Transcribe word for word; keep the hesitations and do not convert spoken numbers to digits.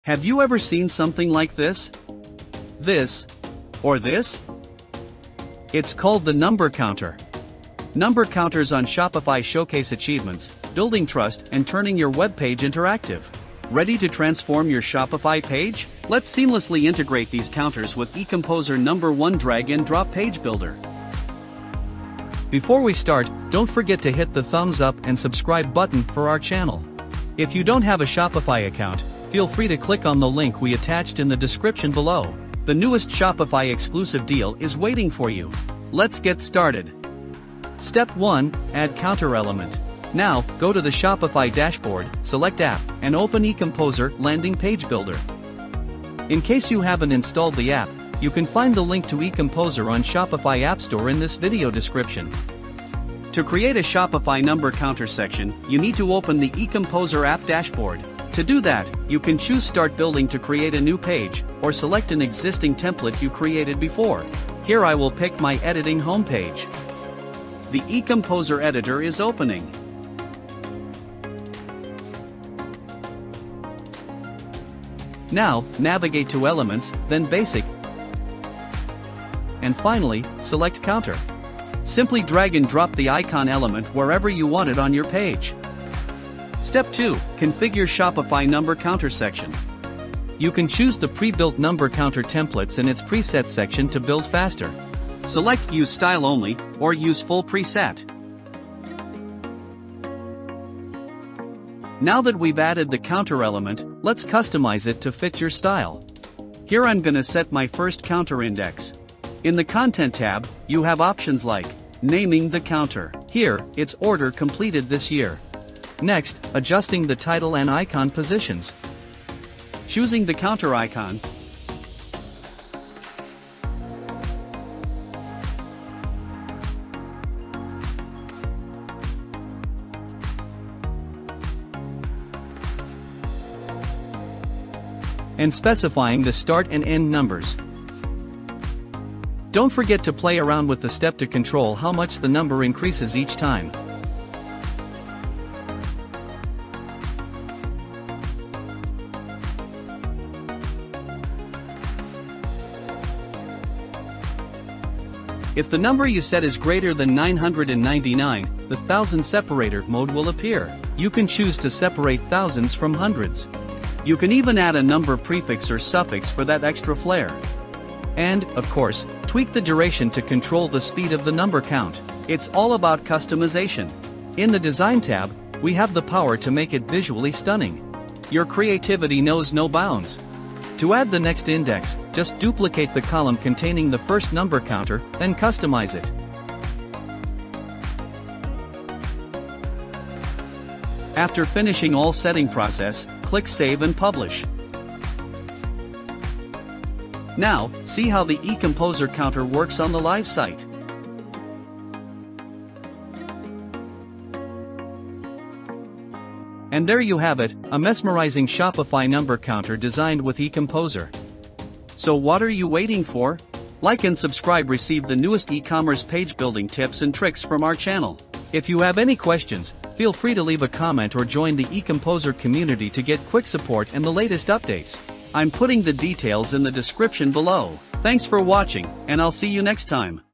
Have you ever seen something like this? This? Or this? It's called the number counter. Number counters on Shopify showcase achievements, building trust, and turning your web page interactive. Ready to transform your Shopify page? Let's seamlessly integrate these counters with EComposer number one drag and drop page builder. Before we start, don't forget to hit the thumbs up and subscribe button for our channel. If you don't have a Shopify account, feel free to click on the link we attached in the description below. The newest Shopify exclusive deal is waiting for you. Let's get started. Step one. Add counter element. Now, go to the Shopify dashboard, select App, and open EComposer Landing Page Builder. In case you haven't installed the app, you can find the link to EComposer on Shopify App Store in this video description. To create a Shopify number counter section, you need to open the EComposer app dashboard. To do that, you can choose Start Building to create a new page, or select an existing template you created before. Here I will pick my editing homepage. The EComposer editor is opening. Now, navigate to Elements, then Basic, and finally, select Counter. Simply drag and drop the icon element wherever you want it on your page. Step two. Configure Shopify Number Counter section. You can choose the pre-built number counter templates in its presets section to build faster. Select Use Style Only, or Use Full Preset. Now that we've added the counter element, let's customize it to fit your style. Here I'm gonna set my first counter index. In the Content tab, you have options like naming the counter. Here, it's order completed this year. Next, adjusting the title and icon positions. Choosing the counter icon. And specifying the start and end numbers. Don't forget to play around with the step to control how much the number increases each time. If the number you set is greater than nine hundred ninety-nine, the thousand separator mode will appear. You can choose to separate thousands from hundreds. You can even add a number prefix or suffix for that extra flair. And, of course, tweak the duration to control the speed of the number count. It's all about customization. In the Design tab, we have the power to make it visually stunning. Your creativity knows no bounds. To add the next index, just duplicate the column containing the first number counter, then customize it. After finishing all setting process, click Save and Publish. Now, see how the EComposer counter works on the live site. And there you have it, a mesmerizing Shopify number counter designed with EComposer. So what are you waiting for? Like and subscribe, receive the newest e-commerce page building tips and tricks from our channel. If you have any questions, feel free to leave a comment or join the EComposer community to get quick support and the latest updates. I'm putting the details in the description below. Thanks for watching, and I'll see you next time.